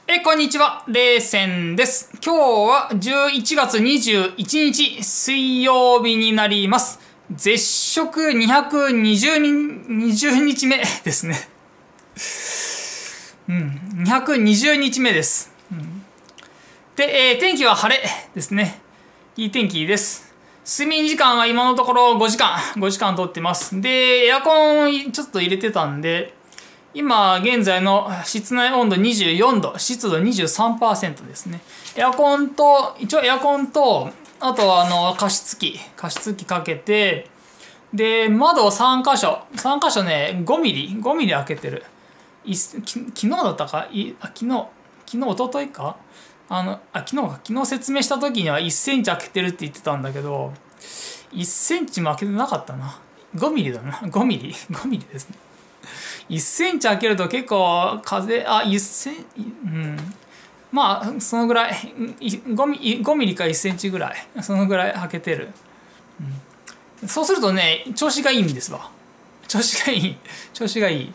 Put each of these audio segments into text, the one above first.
こんにちは。レーセンです。今日は11月21日水曜日になります。絶食220日目ですね。220日目です。で、天気は晴れですね。いい天気です。睡眠時間は今のところ5時間とってます。で、エアコンちょっと入れてたんで、今現在の室内温度24度、湿度 23% ですね。一応エアコンと、あとは加湿器かけて、で、窓を3箇所ね、5ミリ開けてる。昨日だったか昨日、一昨日か昨日説明した時には1センチ開けてるって言ってたんだけど、1センチも開けてなかったな。5ミリだな。5ミリですね。1センチ開けると結構1センまあそのぐらい5ミリか1センチぐらいそのぐらい開けてる、そうするとね調子がいいんですわ。調子がいい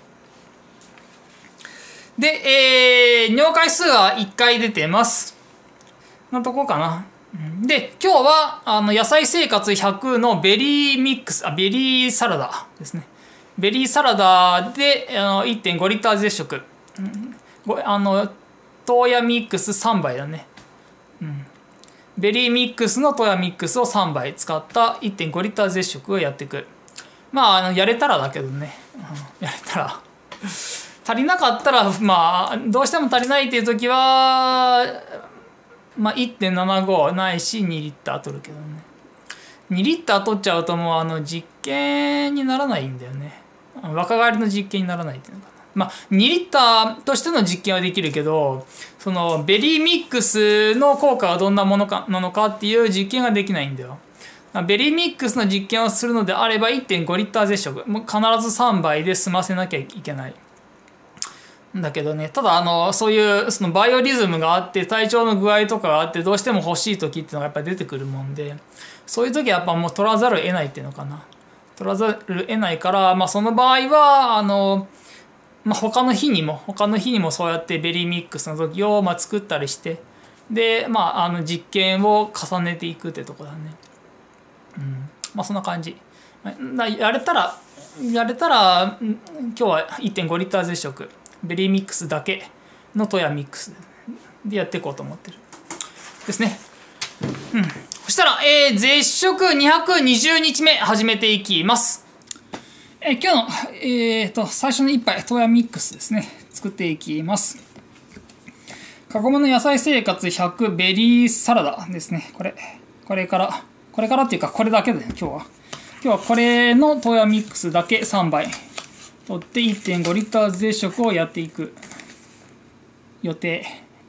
で、尿回数は1回出てますのとこかな。で今日は野菜生活100のベリーサラダですね。ベリーサラダで1.5 リッター絶食、豆ヤミックス3杯だね、ベリーミックスの豆ヤミックスを3杯使った 1.5 リッター絶食をやっていく。まあやれたらだけどね、やれたら足りなかったらまあどうしても足りないっていう時はまあ 1.75 ないし2リッター取るけどね。2リッター取っちゃうともう実験にならないんだよね。若返りの実験にならないっていうのかな。まあ2リッターとしての実験はできるけど、そのベリーミックスの効果はどんなものかなのかっていう実験ができないんだよ。ベリーミックスの実験をするのであれば 1.5 リッター絶食もう必ず3杯で済ませなきゃいけないんだけどね。ただそういうそのバイオリズムがあって体調の具合とかがあってどうしても欲しい時っていうのがやっぱり出てくるもんで、そういう時はやっぱもう取らざるを得ないっていうのかな。取らざるを得ないから、まあ、その場合はまあ、他の日にもそうやってベリーミックスの時を作ったりして、でまあ実験を重ねていくってとこだね。まあそんな感じ。やれたら今日は 1.5 リッター絶食ベリーミックスだけの豆ヤミックスでやっていこうと思ってるですね。そしたら、絶食220日目始めていきます。今日の、最初の一杯豆ヤミックスですね作っていきます。カゴメの野菜生活100ベリーサラダですね。これからっていうかこれだけで、ね、今日はこれの豆ヤミックスだけ3杯取って 1.5 リッター絶食をやっていく予定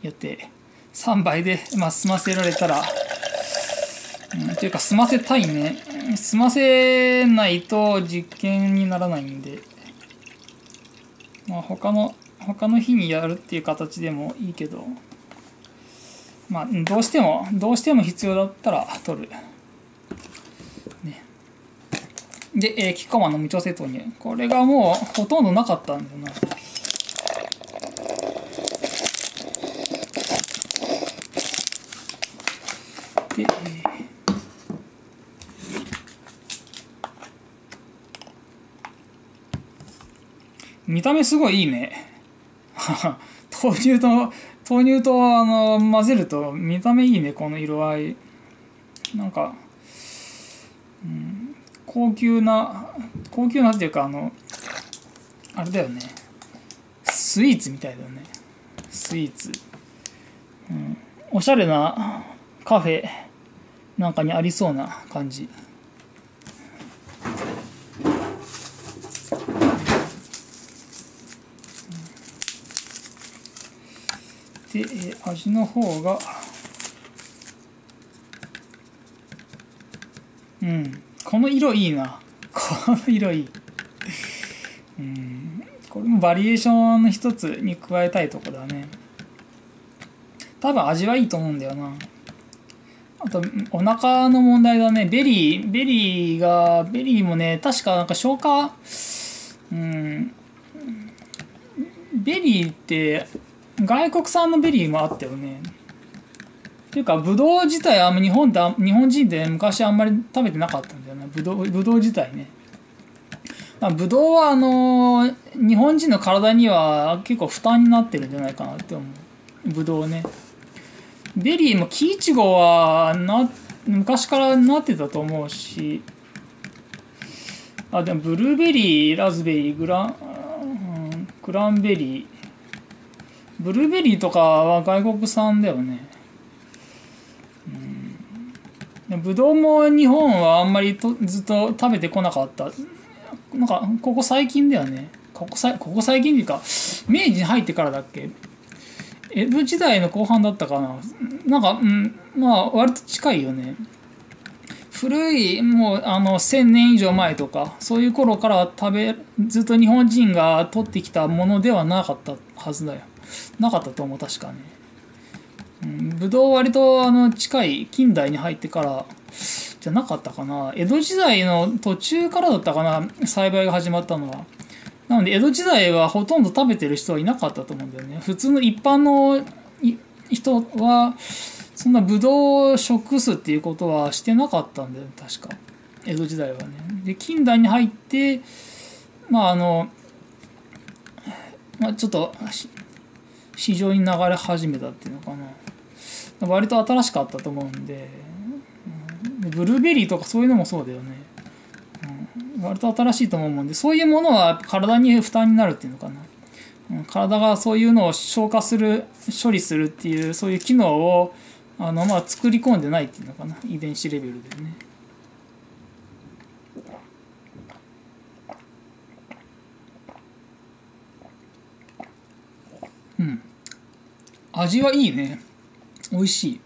3杯で、済ませられたらっていうか済ませたいね。済ませないと実験にならないんで、まあ他の日にやるっていう形でもいいけど、まあどうしても必要だったら取る。ね、で、キッコーマンの無調整豆乳。これがもうほとんどなかったんだよな。で、見た目すごいいいね。豆乳と混ぜると見た目いいね、この色合い。なんか、高級なっていうかあれだよね。スイーツみたいだよね。スイーツ。おしゃれなカフェなんかにありそうな感じ。で、味の方がこの色いいな。この色いい。これもバリエーションの一つに加えたいとこだね。多分味はいいと思うんだよな。あとお腹の問題だね。ベリーもね、確かなんか消化ベリーって外国産のベリーもあったよね。っていうか、ブドウ自体は日本人で昔あんまり食べてなかったんだよな、ブドウ自体ね。ブドウは日本人の体には結構負担になってるんじゃないかなって思う。ブドウね。ベリーも木いちごは昔からなってたと思うし、でもブルーベリー、ラズベリー、クランベリー、ブルーベリーとかは外国産だよね。ブドウも日本はあんまりずっと食べてこなかった。なんかここ最近だよね。ここ最近っていうか明治に入ってからだっけ。江戸時代の後半だったかな。なんか、まあ割と近いよね。古いもう1000年以上前とかそういう頃からずっと日本人が取ってきたものではなかったはずだよ。なかったと思う確かね。ブドウ割と近い近代に入ってからじゃなかったかな。江戸時代の途中からだったかな、栽培が始まったのは。なので江戸時代はほとんど食べてる人はいなかったと思うんだよね。普通の一般の人はそんなブドウを食すっていうことはしてなかったんだよね、確か江戸時代はね。で近代に入ってちょっと市場に流れ始めたっていうのかな。割と新しかったと思うんで、ブルーベリーとかそういうのもそうだよね。割と新しいと思うんで、そういうものは体に負担になるっていうのかな。体がそういうのを消化する、処理するっていうそういう機能を作り込んでないっていうのかな、遺伝子レベルでね。味はいいね。美味しい。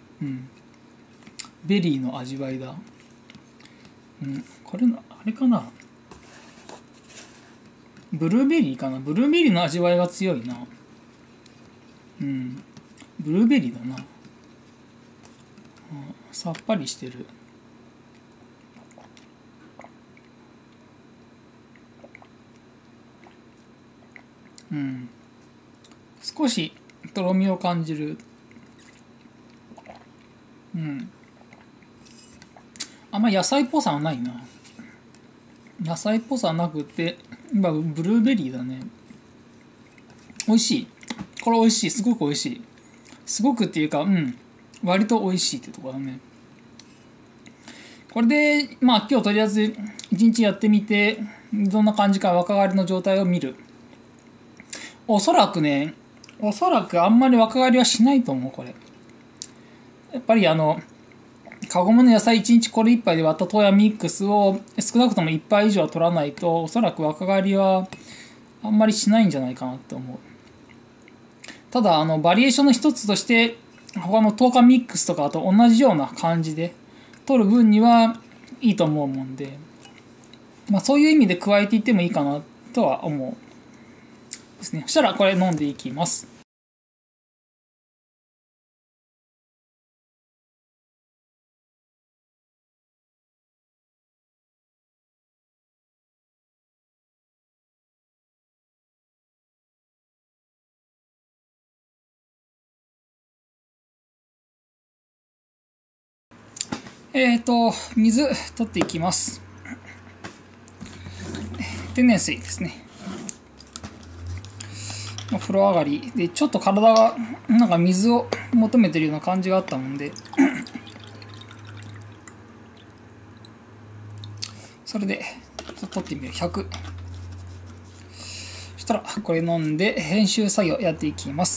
ベリーの味わいだ。これあれかな、ブルーベリーかな。ブルーベリーの味わいが強いな。ブルーベリーだな。さっぱりしてる。少しとろみを感じる。あんま野菜っぽさはないな。野菜っぽさはなくて今ブルーベリーだね。美味しい。これ美味しい。すごく美味しい。すごくっていうか割と美味しいってところだね。これで今日とりあえず一日やってみてどんな感じか若返りの状態を見る。おそらくあんまり若返りはしないと思う。これやっぱりカゴメの野菜1日これ1杯で割った豆ヤミックスを少なくとも1杯以上は取らないとおそらく若返りはあんまりしないんじゃないかなって思う。ただバリエーションの一つとして他の豆化ミックスとかと同じような感じで取る分にはいいと思うもんで、そういう意味で加えていってもいいかなとは思うですね。そしたらこれ飲んでいきます。水取っていきます。天然水ですね。風呂上がりでちょっと体がなんか水を求めてるような感じがあったもんでそれで取ってみる。100。そしたらこれ飲んで編集作業やっていきます。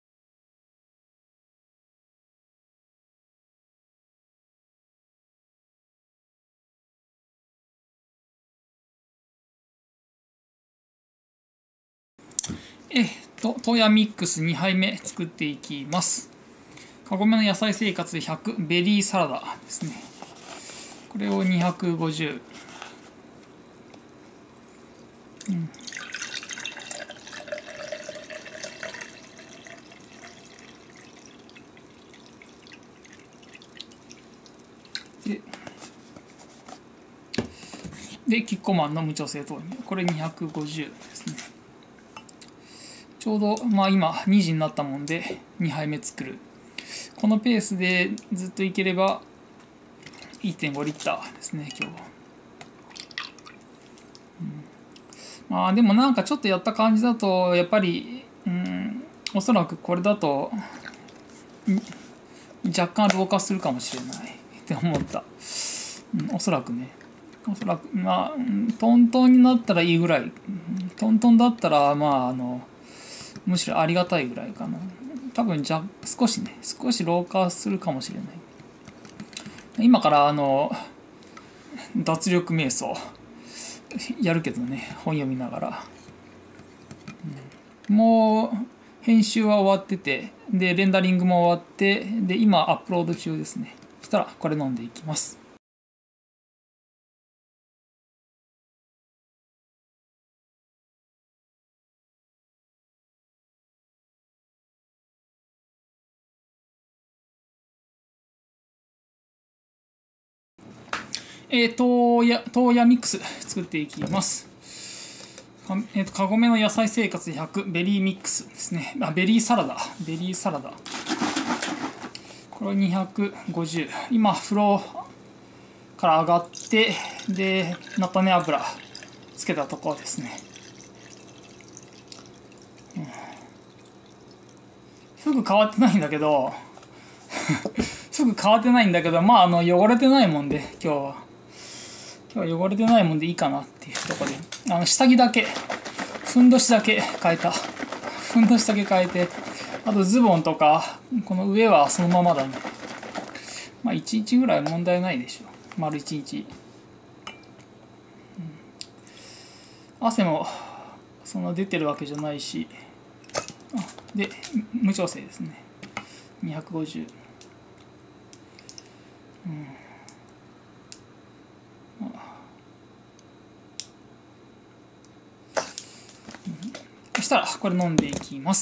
豆ヤミックス2杯目作っていきます。カゴメの野菜生活100ベリーサラダですね。これを250。でキッコーマンの無調整豆乳、これ250ですね。 ちょうど、まあ今2時になったもんで2杯目作る。このペースでずっといければ 1.5 リッターですね、今日は。まあでもなんかちょっとやった感じだと、やっぱり、おそらくこれだと、若干老化するかもしれないって思った。おそらくね。おそらく、まあ、トントンになったらいいぐらい。トントンだったら、まあ、むしろありがたいぐらいかな。多分少し老化するかもしれない。今から脱力瞑想やるけどね、本読みながら。もう編集は終わってて、でレンダリングも終わって、で今アップロード中ですね。そしたらこれ飲んでいきます。豆ヤミックス作っていきます。カゴメの野菜生活100ベリーミックスですね。ベリーサラダ。これ250。今、風呂から上がって、で、菜種油つけたところですね。フグ変わってないんだけど、まあ、汚れてないもんで、今日は汚れてないもんでいいかなっていうところで、下着だけ、ふんどしだけ変えて、あとズボンとか、この上はそのままだね。まあ、1日ぐらい問題ないでしょ。丸1日。汗もそんな出てるわけじゃないし、で、無調整ですね。250。そしたらこれ飲んでいきます。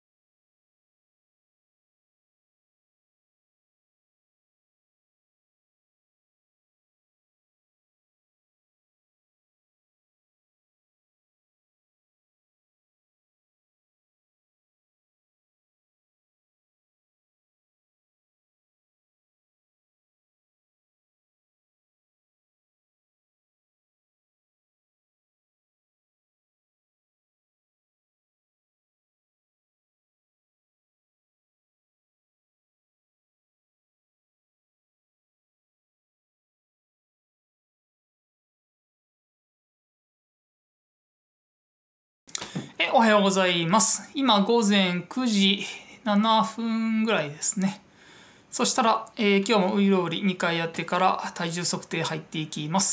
おはようございます。今午前9時7分ぐらいですね。そしたら、今日もウイロウリ2回やってから体重測定入っていきます。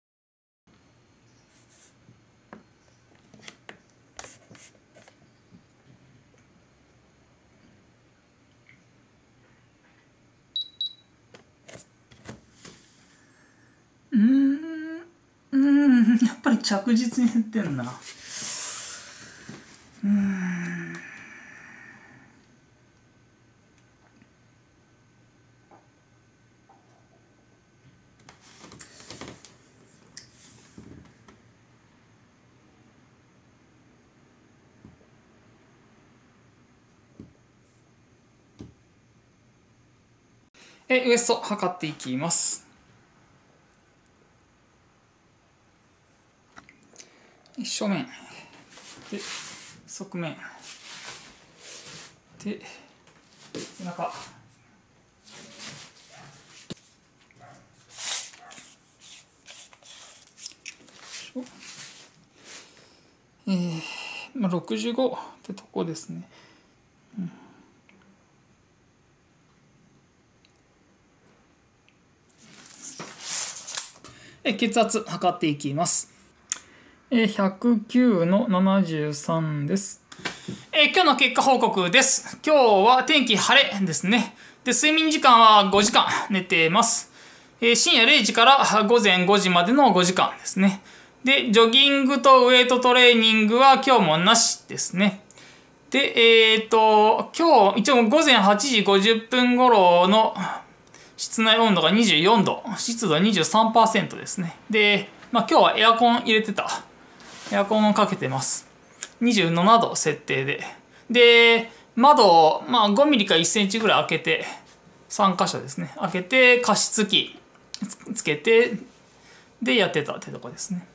やっぱり着実に減ってんな。ウエスト測っていきます。正面で側面で背中、65ってとこですね。血圧測っていきます。109の73です。今日の結果報告です。今日は天気晴れですね。で、睡眠時間は5時間寝てます。深夜0時から午前5時までの5時間ですね。で、ジョギングとウェイトトレーニングは今日もなしですね。で、今日、一応午前8時50分頃の室内温度が24度、湿度は 23% ですね。で、今日はエアコン入れてた。エアコンをかけてます。 27度設定で。で、窓を、まあ、5ミリか1センチぐらい開けて、3箇所ですね。開けて、加湿器つけて、で、やってたってとこですね。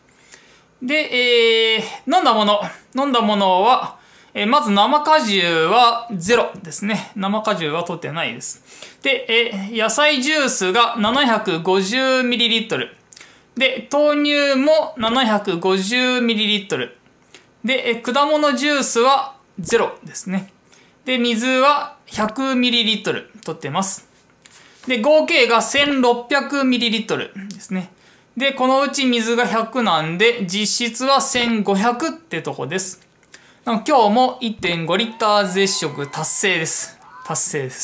で、飲んだものは、まず生果汁は0ですね。生果汁は取ってないです。で、野菜ジュースが 750ml。で、豆乳も 750ml。で、果物ジュースは0ですね。で、水は 100ml 取ってます。で、合計が 1600ml ですね。で、このうち水が100なんで、実質は1500ってとこです。今日も 1.5 リッター絶食達成です。達成です。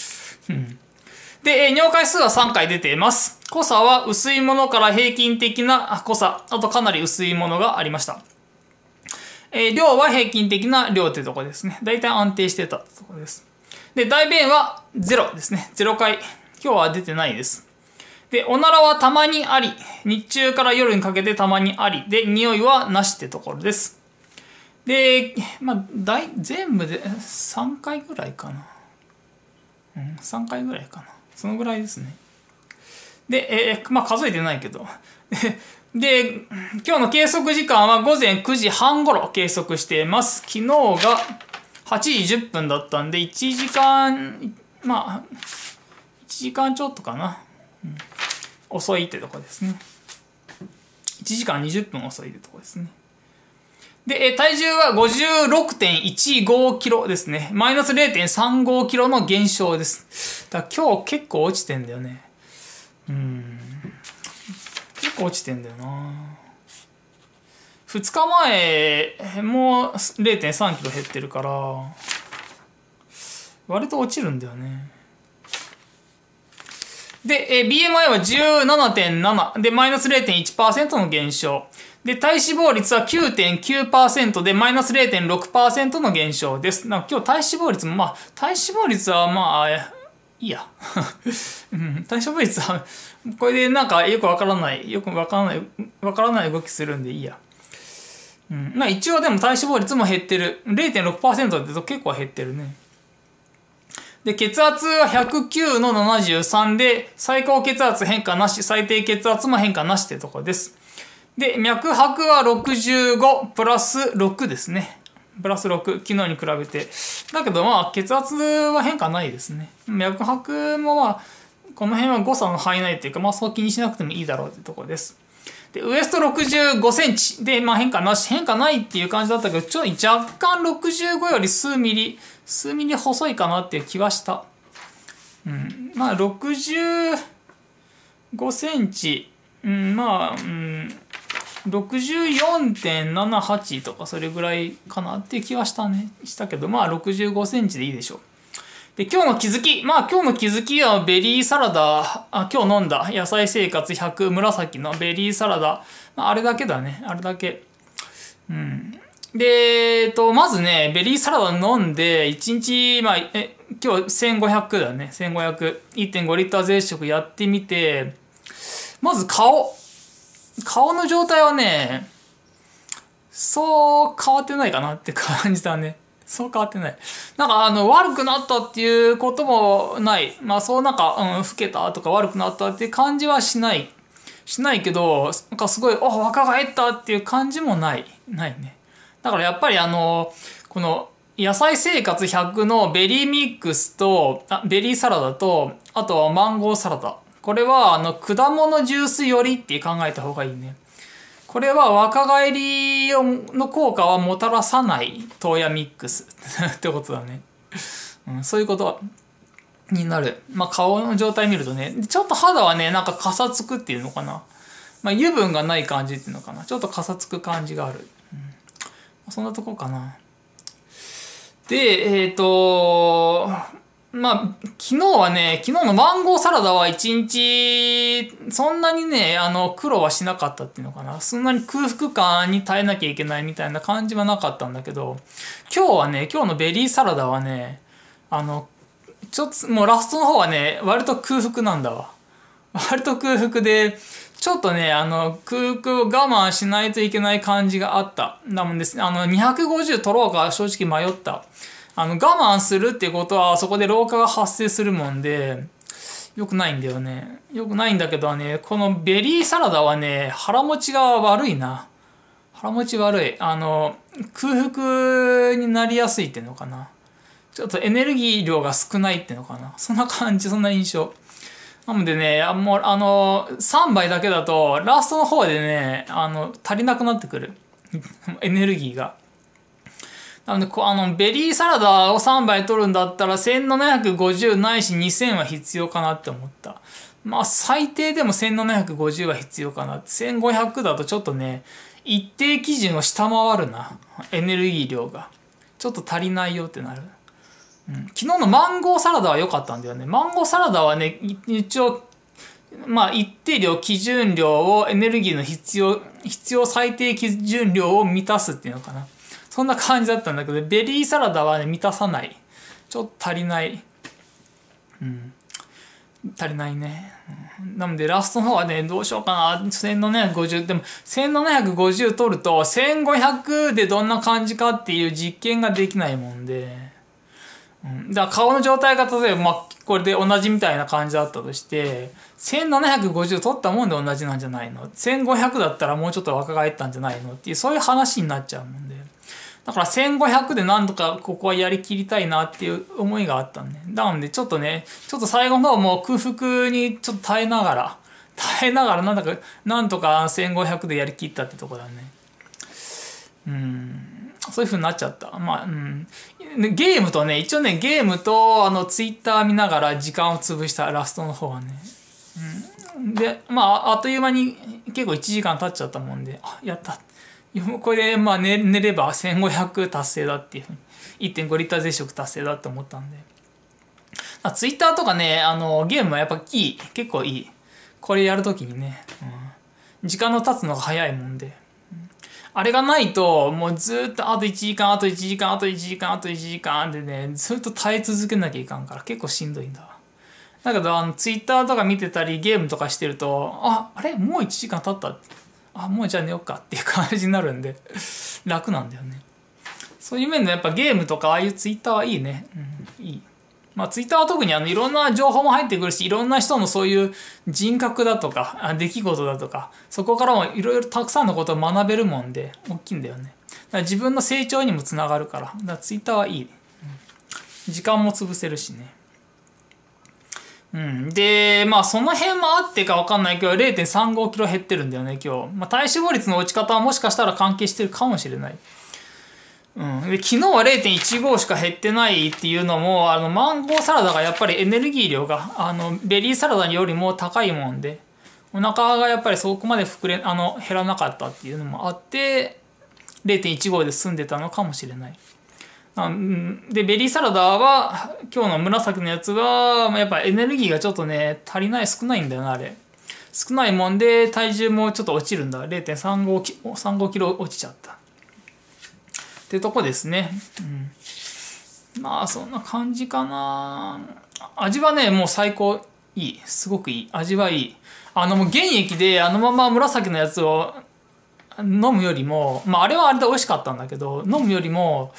で、尿回数は3回出ています。濃さは薄いものから平均的な濃さ、あとかなり薄いものがありました。量は平均的な量というところですね。だいたい安定してたところです。で、大便は0ですね。0回。今日は出てないです。で、おならはたまにあり。日中から夜にかけてたまにあり。で、匂いはなしってところです。で、まあ、全部で3回ぐらいかな。3回ぐらいかな。そのぐらいですね。で、まあ、数えてないけど。で、今日の計測時間は午前9時半頃計測しています。昨日が8時10分だったんで、1時間、まあ、1時間ちょっとかな。遅いってとこですね。1時間20分遅いってとこですね。で、体重は 56.15 キロですね。マイナス 0.35 キロの減少です。だから今日結構落ちてんだよね。結構落ちてんだよな。2日前も 0.3 キロ減ってるから、割と落ちるんだよね。で、BMI は 17.7 で、マイナス 0.1% の減少。で、体脂肪率は 9.9% で、マイナス 0.6% の減少です。今日体脂肪率も、まあ、体脂肪率はまあ、いいや。体脂肪率は、これでなんかよくわからない動きするんでいいや。まあ一応でも体脂肪率も減ってる。0.6% ってと結構減ってるね。で、血圧は109の73で、最高血圧変化なし、最低血圧も変化なしってところです。で、脈拍は65プラス6ですね。プラス6、昨日に比べて。だけどまあ、血圧は変化ないですね。脈拍もまあ、この辺は誤差の範囲内っていうか、まあそう気にしなくてもいいだろうってところです。で、ウエスト65センチで、まあ変化なし、変化ないっていう感じだったけど、ちょっと若干65より数ミリ細いかなっていう気はした。まあ65センチ、まあ、64.78 とかそれぐらいかなっていう気はしたけど、まあ65センチでいいでしょう。で、今日の気づき。まあ今日の気づきはベリーサラダ、今日飲んだ野菜生活100紫のベリーサラダ。まあ、あれだけだね。あれだけ。で、まずね、ベリーサラダ飲んで、1日、まあ、今日1500だね。1500。1.5 リッター絶食やってみて、まず顔の状態はね、そう変わってないかなって感じだね。そう変わってない。なんか悪くなったっていうこともない。まあそうなんか、老けたとか悪くなったっていう感じはしない。けど、なんかすごい、若返ったっていう感じもない。ないね。だからやっぱりこの野菜生活100のベリーミックスと、ベリーサラダと、あとはマンゴーサラダ。これは果物ジュースよりって考えた方がいいね。これは若返りの効果はもたらさない豆ヤミックスってことだね。そういうことになる。まあ顔の状態見るとね、ちょっと肌はね、なんかかさつくっていうのかな。まあ油分がない感じっていうのかな。ちょっとかさつく感じがある。そんなとこかな。で、まあ、昨日のマンゴーサラダは一日、そんなにね、苦労はしなかったっていうのかな。そんなに空腹感に耐えなきゃいけないみたいな感じはなかったんだけど、今日のベリーサラダはね、ちょっと、もうラストの方はね、割と空腹なんだわ。 割と空腹で、ちょっとね、空腹を我慢しないといけない感じがあった。なもんですね、250取ろうか正直迷った。我慢するっていうことは、そこで老化が発生するもんで、良くないんだよね。良くないんだけどね、このベリーサラダはね、腹持ちが悪いな。腹持ち悪い。空腹になりやすいっていうのかな。ちょっとエネルギー量が少ないっていうのかな。そんな感じ、そんな印象。なのでね、もう、3杯だけだと、ラストの方でね、足りなくなってくる。エネルギーが。なので、ベリーサラダを3杯取るんだったら、1750ないし2000は必要かなって思った。まあ、最低でも1750は必要かな。1500だとちょっとね、一定基準を下回るな。エネルギー量が。ちょっと足りないよってなる。昨日のマンゴーサラダは良かったんだよね。マンゴーサラダはね、一応、まあ一定量、基準量を、エネルギーの必要最低基準量を満たすっていうのかな。そんな感じだったんだけど、ベリーサラダはね、満たさない。ちょっと足りない。足りないね。なので、ラストの方はね、どうしようかな。1750。でも、1750取ると、1500でどんな感じかっていう実験ができないもんで、だから顔の状態が例えば、まあ、これで同じみたいな感じだったとして、1750取ったもんで同じなんじゃないの？ 1500 だったらもうちょっと若返ったんじゃないのっていう、そういう話になっちゃうもんで。だから1500でなんとかここはやりきりたいなっていう思いがあったんで。なのでちょっとね、ちょっと最後の方も空腹にちょっと耐えながらなんとか1500でやりきったってとこだね。そういう風になっちゃった。まあ、ゲームとね、一応ね、ゲームとツイッター見ながら時間を潰したラストの方はね。で、まあ、あっという間に結構1時間経っちゃったもんで、あ、やった。これで、まあ寝れば1500達成だっていうふうに、1.5 リッター絶食達成だって思ったんで。ツイッターとかね、ゲームはやっぱいい。結構いい。これやるときにね、時間の経つのが早いもんで。あれがないと、もうずっとあと1時間、あと1時間、あと1時間、あと1時間でね、ずっと耐え続けなきゃいかんから結構しんどいんだわ。だけど、ツイッターとか見てたり、ゲームとかしてると、あれもう1時間経ったって。もうじゃあ寝ようかっていう感じになるんで、楽なんだよね。そういう面でやっぱゲームとかああいうツイッターはいいね。いい。まあツイッターは特にいろんな情報も入ってくるし、いろんな人のそういう人格だとか、出来事だとか、そこからもいろいろたくさんのことを学べるもんで、大きいんだよね。だから自分の成長にもつながるから、だからツイッターはいい。時間も潰せるしね。で、まあその辺もあってか分かんないけど、0.35 キロ減ってるんだよね、今日。まあ体脂肪率の落ち方はもしかしたら関係してるかもしれない。で昨日は 0.15 しか減ってないっていうのも、マンゴーサラダがやっぱりエネルギー量が、ベリーサラダよりも高いもんで、お腹がやっぱりそこまで減らなかったっていうのもあって、0.15 で済んでたのかもしれない。で、ベリーサラダは、今日の紫のやつは、やっぱエネルギーがちょっとね、少ないんだよな、あれ。少ないもんで、体重もちょっと落ちるんだ。0.35 キロ落ちちゃった。ってとこですね。まあ、そんな感じかな。味はね、もう最高いい。すごくいい。味はいい。もう原液でまま紫のやつを飲むよりも、まあ、あれはあれで美味しかったんだけど、飲むよりも、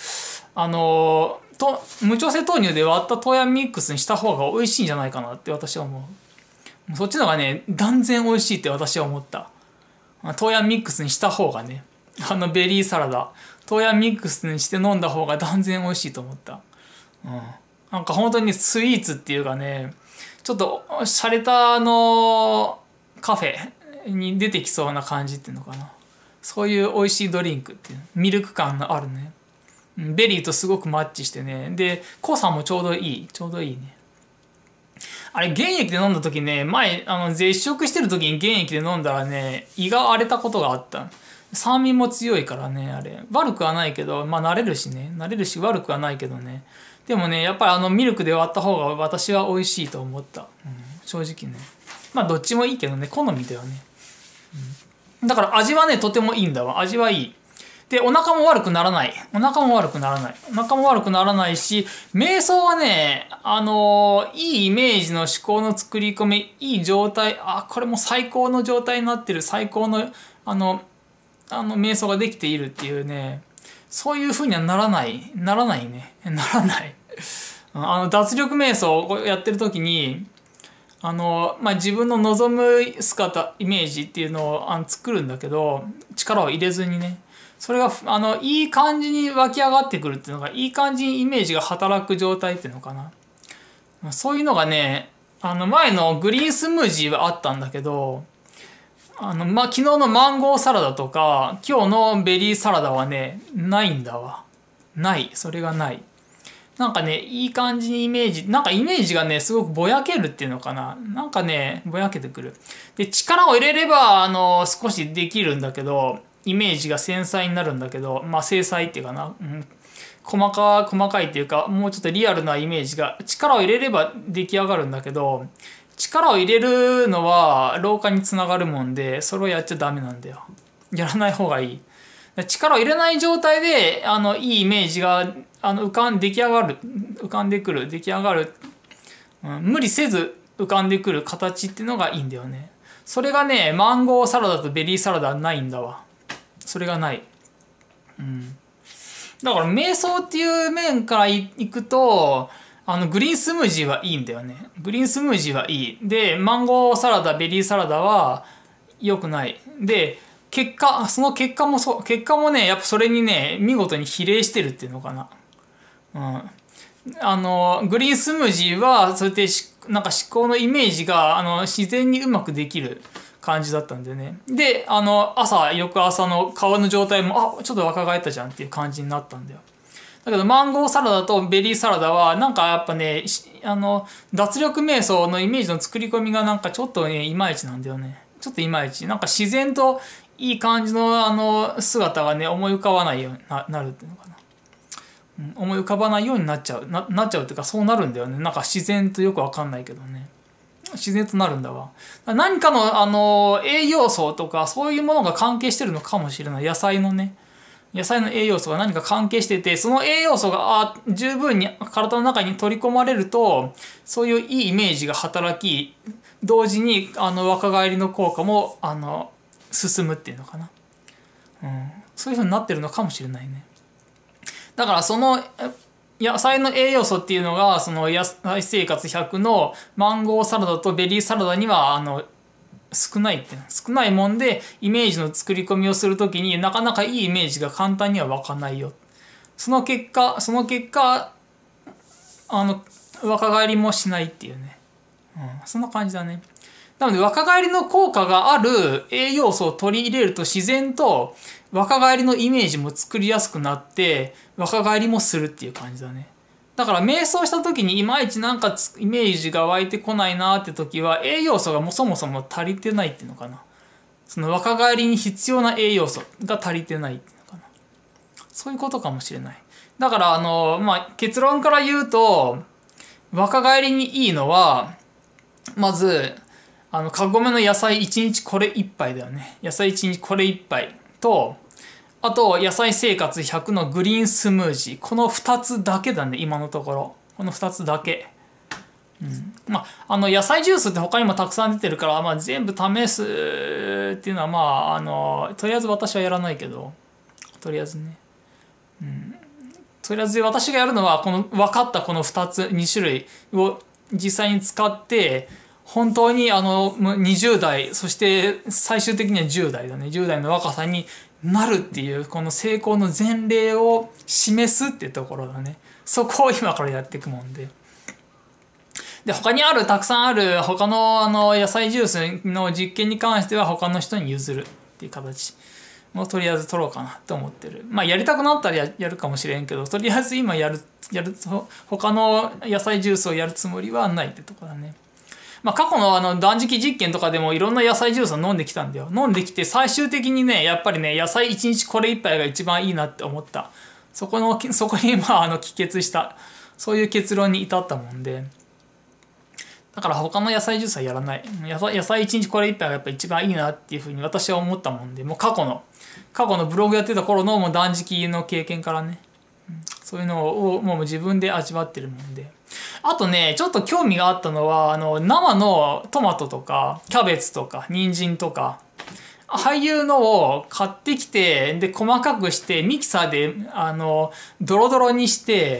無調整豆乳で割った豆ヤンミックスにした方が美味しいんじゃないかなって私は思う。そっちの方がね、断然美味しいって私は思った。豆ヤンミックスにした方がね、ベリーサラダ、豆ヤンミックスにして飲んだ方が断然美味しいと思った。なんか本当にスイーツっていうかね、ちょっと洒落たカフェに出てきそうな感じっていうのかな。そういう美味しいドリンクっていう、ミルク感のあるね。ベリーとすごくマッチしてね。で、濃さもちょうどいいね。あれ、原液で飲んだ時ね、前、絶食してる時に原液で飲んだらね、胃が荒れたことがあった。酸味も強いからね、あれ。悪くはないけど、まあ慣れるし悪くはないけどね。でもね、やっぱりミルクで割った方が私は美味しいと思った。正直ね。まあどっちもいいけどね、好みだよね。だから味はね、とてもいいんだわ。味はいい。 で、お腹も悪くならない。お腹も悪くならない。お腹も悪くならないし、瞑想はね、いいイメージの思考の作り込み、いい状態、これも最高の状態になってる、最高の、瞑想ができているっていうね、そういう風にはならない。ならないね。ならない。脱力瞑想をやってる時に、自分の望む姿、イメージっていうのを作るんだけど、力を入れずにね。それが、いい感じに湧き上がってくるっていうのが、いい感じにイメージが働く状態っていうのかな。そういうのがね、前のグリーンスムージーはあったんだけど、昨日のマンゴーサラダとか、今日のベリーサラダはね、ないんだわ。ない。それがない。なんかね、いい感じにイメージ、なんかイメージがね、すごくぼやけるっていうのかな。なんかね、ぼやけてくる。で、力を入れれば、少しできるんだけど、イメージが繊細になるんだけど、精細っていうかな。細かいっていうか、もうちょっとリアルなイメージが、力を入れれば出来上がるんだけど、力を入れるのは老化につながるもんで、それをやっちゃダメなんだよ。やらない方がいい。力を入れない状態で、いいイメージが、出来上がる、無理せず浮かんでくる形っていうのがいいんだよね。それがね、マンゴーサラダとベリーサラダはないんだわ。それがない。だから瞑想っていう面からいくと、グリーンスムージーはいいんだよね。グリーンスムージーはいい。で、マンゴーサラダ、ベリーサラダは良くない。で、その結果もね、やっぱそれにね、見事に比例してるっていうのかな。グリーンスムージーは、そうやってなんか思考のイメージが、自然にうまくできる感じだったんだよね。で、翌朝の顔の状態も、ちょっと若返ったじゃんっていう感じになったんだよ。だけど、マンゴーサラダとベリーサラダは、なんかやっぱね、脱力瞑想のイメージの作り込みがなんかちょっとね、いまいちなんだよね。ちょっといまいち。なんか自然といい感じの姿がね、思い浮かばないようになるっていうのかな。思い浮かばないようになっちゃうっていうか、そうなるんだよね。なんか自然とよくわかんないけどね。自然となるんだわ。何かの栄養素とかそういうものが関係してるのかもしれない。野菜の栄養素が何か関係してて、その栄養素が十分に体の中に取り込まれると、そういういいイメージが働き、同時に若返りの効果も進むっていうのかな。そういう風になってるのかもしれないね。だからその野菜の栄養素っていうのが、その野菜生活100のマンゴーサラダとベリーサラダには少ないもんで、イメージの作り込みをするときになかなかいいイメージが簡単には湧かないよ。その結果若返りもしないっていうね。そんな感じだね。なので若返りの効果がある栄養素を取り入れると自然と若返りのイメージも作りやすくなって若返りもするっていう感じだね。だから瞑想した時にいまいちなんかイメージが湧いてこないなって時は栄養素がそもそも足りてないっていうのかな。その若返りに必要な栄養素が足りてないっていうのかな。そういうことかもしれない。だから結論から言うと若返りにいいのはまずカゴメの野菜1日これ1杯だよね。野菜1日これ1杯と、あと野菜生活100のグリーンスムージー。この2つだけだね、今のところ。この2つだけ。野菜ジュースって他にもたくさん出てるから、全部試すっていうのはとりあえず私はやらないけど、とりあえずね。とりあえず私がやるのは、分かったこの2種類を実際に使って、本当に20代、そして最終的には10代だね。10代の若さになるっていう、この成功の前例を示すっていうところだね。そこを今からやっていくもんで。で、たくさんある他の野菜ジュースの実験に関しては他の人に譲るっていう形もとりあえず取ろうかなと思ってる。やりたくなったらやるかもしれんけど、とりあえず今他の野菜ジュースをやるつもりはないってとこだね。過去の断食実験とかでもいろんな野菜ジュースを飲んできたんだよ。飲んできて最終的にね、やっぱりね、野菜1日これ1杯が一番いいなって思った。そこに帰結した。そういう結論に至ったもんで。 だから他の野菜ジュースはやらない。野菜1日これ1杯がやっぱ一番いいなっていうふうに私は思ったもんで、もう過去のブログやってた頃のもう断食の経験からね、そういうのをもう自分で味わってるもんで。あとね、ちょっと興味があったのは、生のトマトとか、キャベツとか、人参とか、ああいうのを買ってきて、で、細かくして、ミキサーで、ドロドロにして、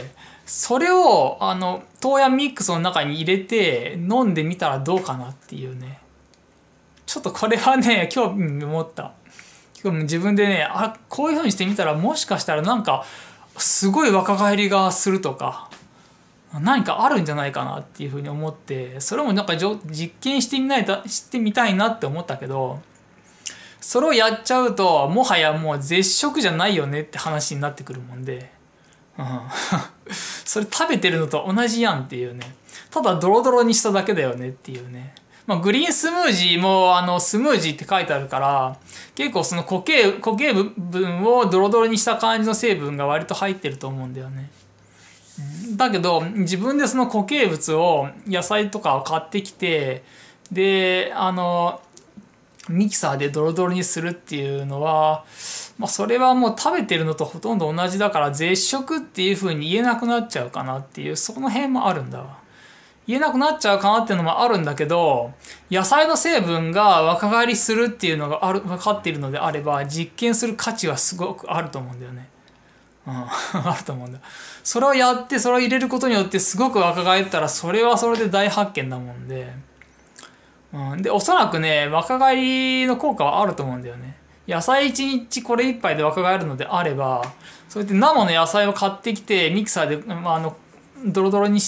それを、豆ヤミックスの中に入れて、飲んでみたらどうかなっていうね。ちょっとこれはね、興味持った。自分でね、こういう風にしてみたら、もしかしたらなんか、すごい若返りがするとか、何かあるんじゃないかなっていう風に思って、それもなんか実験してみたいなって思ったけど、それをやっちゃうと、もはやもう絶食じゃないよねって話になってくるもんで、それ食べてるのと同じやんっていうね。ただドロドロにしただけだよねっていうね。まあ、グリーンスムージーもスムージーって書いてあるから、結構その固形部分をドロドロにした感じの成分が割と入ってると思うんだよね。だけど自分でその固形物を野菜とかを買ってきて、でミキサーでドロドロにするっていうのは、まあ、それはもう食べてるのとほとんど同じだから絶食っていう風に言えなくなっちゃうかなっていう、その辺もあるんだわ。言えなくなっちゃうかなっていうのもあるんだけど、野菜の成分が若返りするっていうのが分かっているのであれば、実験する価値はすごくあると思うんだよね。あると思うんだ。それをやって、それを入れることによってすごく若返ったら、それはそれで大発見だもんで。で、おそらくね、若返りの効果はあると思うんだよね。野菜1日これ1杯で若返るのであれば、そうやって生の野菜を買ってきて、ミキサーで、ドロドロにして、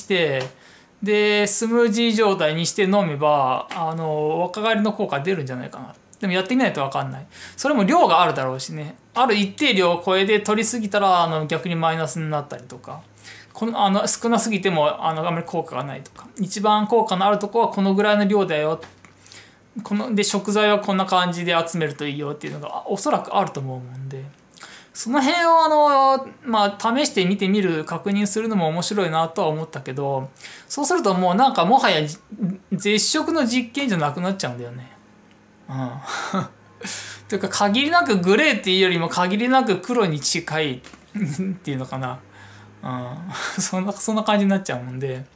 で、スムージー状態にして飲めば、若返りの効果出るんじゃないかな。でもやってみないと分かんない。それも量があるだろうしね。ある一定量を超えて取りすぎたら、逆にマイナスになったりとか。少なすぎても、あんまり効果がないとか。一番効果のあるとこはこのぐらいの量だよ。で、食材はこんな感じで集めるといいよっていうのがおそらくあると思うもんで。その辺を試してみてみる、確認するのも面白いなとは思ったけど、そうするともうなんかもはや絶食の実験じゃなくなっちゃうんだよね。というか限りなくグレーっていうよりも限りなく黒に近いっていうのかな。そんな感じになっちゃうもんで、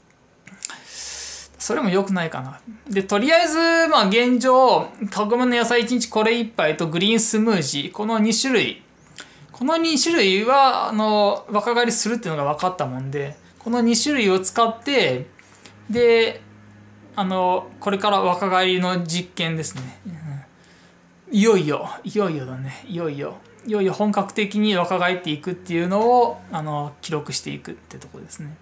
それも良くないかな。で、とりあえず、現状、カゴメの野菜1日これ1杯とグリーンスムージー、この2種類。この2種類は、若返りするっていうのが分かったもんで、この2種類を使って、で、これから若返りの実験ですね。いよいよだね。いよいよ本格的に若返っていくっていうのを、記録していくってとこですね。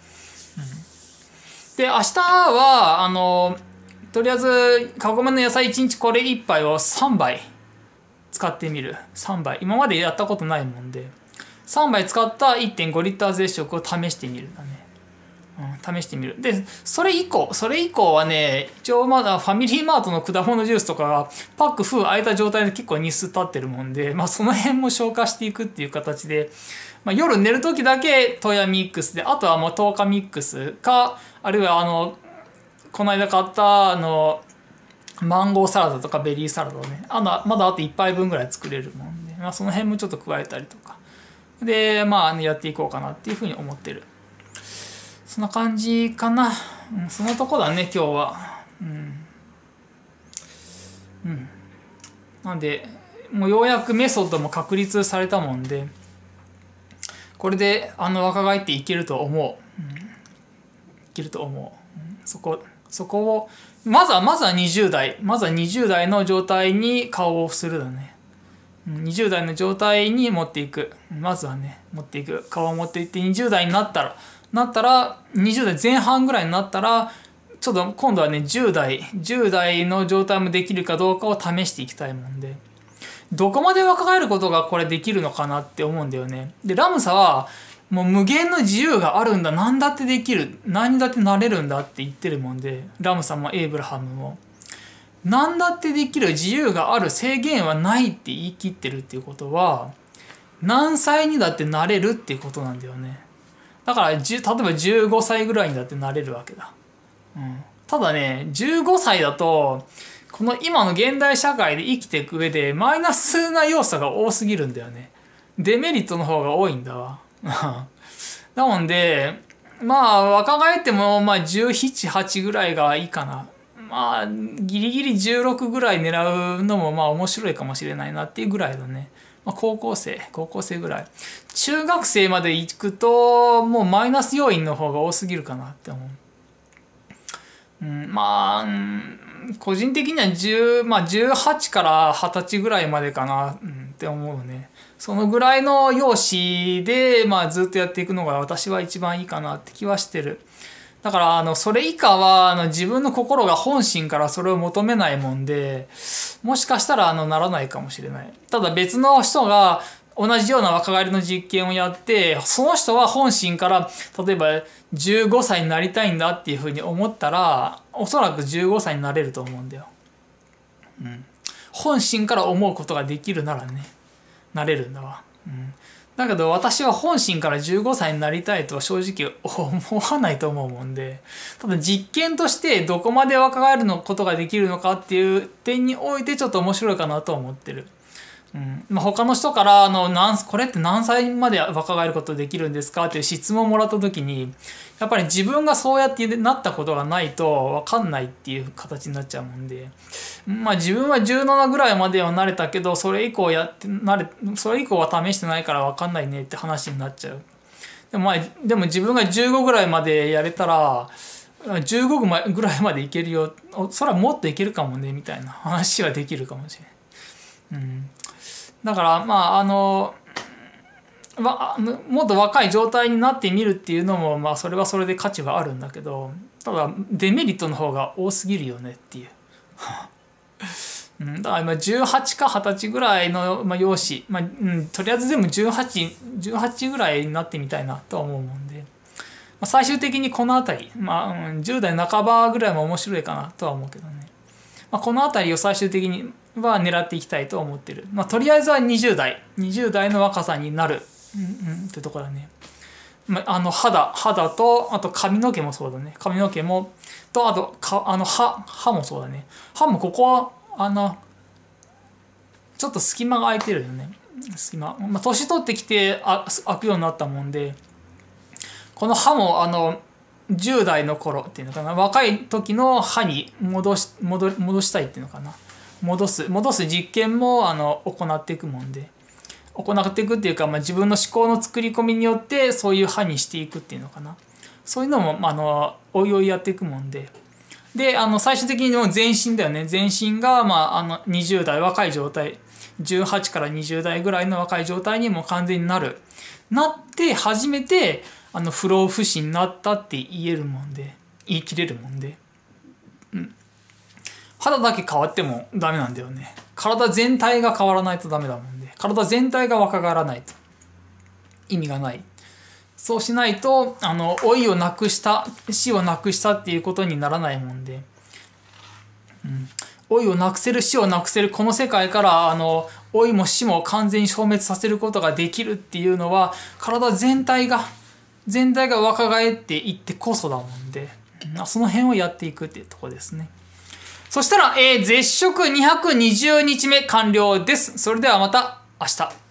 で、明日は、とりあえず、カゴメの野菜1日これ1杯を3杯使ってみる。3杯。今までやったことないもんで、3杯使った 1.5 リッター絶食を試してみるんだね。試してみる。で、それ以降はね、一応まだファミリーマートの果物ジュースとかがパック封開いた状態で結構日数経ってるもんで、その辺も消化していくっていう形で、夜寝る時だけ豆ヤミックスで、あとはもう10日ミックスか、あるいはこの間買ったマンゴーサラダとかベリーサラダをね、まだあと1杯分ぐらい作れるもんで、その辺もちょっと加えたりとか。で、やっていこうかなっていうふうに思ってる。そんな感じかな。そのとこだね、今日は。なんで、もうようやくメソッドも確立されたもんで、これで若返っていけると思う。いけると思う。そこを、まずは20代。まずは20代の状態に顔をするだね。20代の状態に持っていく。まずはね、持っていく。顔を持っていって20代になったら、20代前半ぐらいになったら、ちょっと今度はね、10代の状態もできるかどうかを試していきたいもんで。どこまで若返ることがこれできるのかなって思うんだよね。で、ラムサは、もう無限の自由があるんだ。何だってできる。何だってなれるんだって言ってるもんで、ラムサもエイブラハムも。何だってできる自由がある、制限はないって言い切ってるっていうことは、何歳にだってなれるっていうことなんだよね。だから、例えば15歳ぐらいにだってなれるわけだ。 ただね、15歳だと、この今の現代社会で生きていく上でマイナスな要素が多すぎるんだよね。デメリットの方が多いんだわ。なので、まあ若返ってもまあ17、8ぐらいがいいかな。まあギリギリ16ぐらい狙うのもまあ面白いかもしれないなっていうぐらいだね。まあ、高校生ぐらい。中学生まで行くともうマイナス要因の方が多すぎるかなって思う。個人的には18から20歳ぐらいまでかな、って思うね。そのぐらいの容姿で、ずっとやっていくのが私は一番いいかなって気はしてる。だから、それ以下は、自分の心が本心からそれを求めないもんで、もしかしたら、ならないかもしれない。ただ別の人が、同じような若返りの実験をやって、その人は本心から、例えば15歳になりたいんだっていうふうに思ったら、おそらく15歳になれると思うんだよ。本心から思うことができるならね、なれるんだわ。だけど私は本心から15歳になりたいとは正直思わないと思うもんで、ただ実験としてどこまで若返ることができるのかっていう点においてちょっと面白いかなと思ってる。他の人からこれって何歳まで若返ることできるんですかっていう質問をもらった時に、やっぱり自分がそうやってなったことがないと分かんないっていう形になっちゃうもんで、自分は17ぐらいまでは慣れたけど、それ以降は試してないから分かんないねって話になっちゃう。でも自分が15ぐらいまでやれたら、15ぐらいまでいけるよ。それはもっといけるかもねみたいな話はできるかもしれない。だからもっと若い状態になってみるっていうのもそれはそれで価値はあるんだけど、ただデメリットの方が多すぎるよねっていう。だから18か20歳ぐらいの容姿、とりあえず全部18ぐらいになってみたいなとは思うもんで、最終的にこの辺り、10代半ばぐらいも面白いかなとは思うけどね。この辺りを最終的には狙っていきたいと思ってる。とりあえずは20代の若さになる、ってとこだね。肌と、あと髪の毛もそうだね。髪の毛も、と、あと、歯もそうだね。歯もここは、ちょっと隙間が空いてるよね。年取ってきて開くようになったもんで、この歯も、10代の頃っていうのかな。若い時の歯に戻したいっていうのかな。戻す実験も行っていくもんで、行っていくっていうか、自分の思考の作り込みによってそういう歯にしていくっていうのかな。そういうのもおいおいやっていくもんで、最終的にも全身だよね。全身が20代若い状態、18から20代ぐらいの若い状態にも完全になって初めて不老不死になったって言い切れるもんで。肌だけ変わってもダメなんだよね。体全体が変わらないとダメだもんで。体全体が若返らないと意味がない。そうしないと老いをなくした死をなくしたっていうことにならないもんで、老いをなくせる死をなくせるこの世界から老いも死も完全に消滅させることができるっていうのは体全体が若返っていってこそだもんで、その辺をやっていくっていうところですね。そしたら、絶食220日目完了です。それではまた明日。